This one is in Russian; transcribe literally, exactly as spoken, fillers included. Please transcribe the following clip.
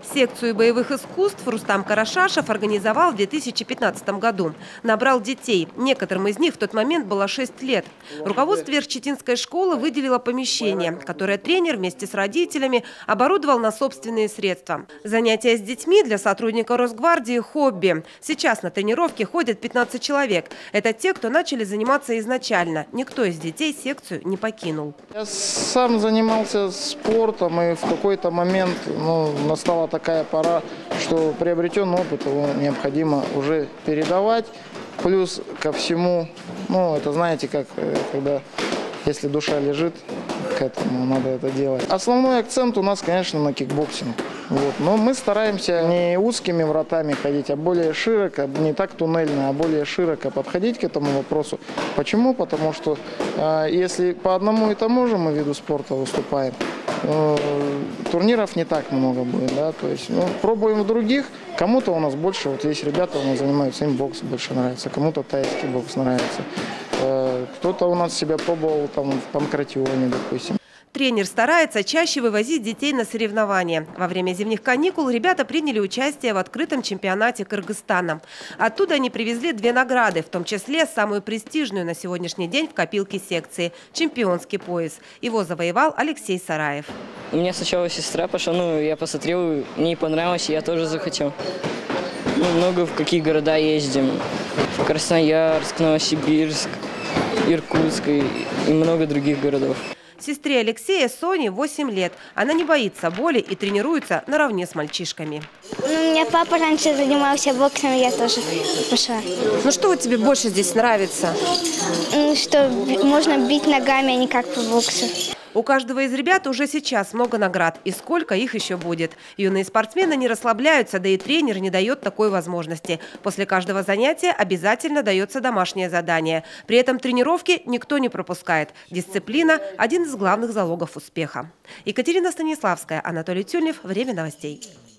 Секцию боевых искусств Рустам Карашашев организовал в две тысячи пятнадцатом году. Набрал детей. Некоторым из них в тот момент было шесть лет. Руководство Верхчетинской школы выделило помещение, которое тренер вместе с родителями оборудовал на собственные средства. Занятия с детьми для сотрудника Росгвардии – хобби. Сейчас на тренировки ходят пятнадцать человек. Это те, кто начали заниматься изначально. Никто из детей секцию не покинул. Я сам занимался спортом, и в какой-то момент ну, настала такая пора, что приобретенный опыт его необходимо уже передавать. Плюс ко всему, ну это знаете, как когда если душа лежит к этому, надо это делать. Основной акцент у нас, конечно, на кикбоксинг. Вот. Но мы стараемся не узкими вратами ходить, а более широко, не так туннельно, а более широко подходить к этому вопросу. Почему? Потому что э, если по одному и тому же мы виду спорта выступаем, э, турниров не так много будет. Да? То есть, ну, пробуем в других. Кому-то у нас больше, вот есть ребята, у нас занимаются, им бокс больше нравится, кому-то тайский бокс нравится. Э, кто-то у нас себя пробовал там, в панкратионе, допустим. Тренер старается чаще вывозить детей на соревнования. Во время зимних каникул ребята приняли участие в открытом чемпионате Кыргызстана. Оттуда они привезли две награды, в том числе самую престижную на сегодняшний день в копилке секции – чемпионский пояс. Его завоевал Алексей Сараев. У меня сначала сестра пошла, ну я посмотрел, мне понравилось, я тоже захотел. Ну, много в какие города ездим. В Красноярск, Новосибирск, Иркутск и много других городов. Сестре Алексея, Соне, восемь лет. Она не боится боли и тренируется наравне с мальчишками. У меня папа раньше занимался боксом, я тоже пошла. Ну что вот тебе больше здесь нравится? Что можно бить ногами, а не как по боксу. У каждого из ребят уже сейчас много наград. И сколько их еще будет. Юные спортсмены не расслабляются, да и тренер не дает такой возможности. После каждого занятия обязательно дается домашнее задание. При этом тренировки никто не пропускает. Дисциплина – один из главных залогов успеха. Екатерина Станиславская, Анатолий Тюльнев. Время новостей.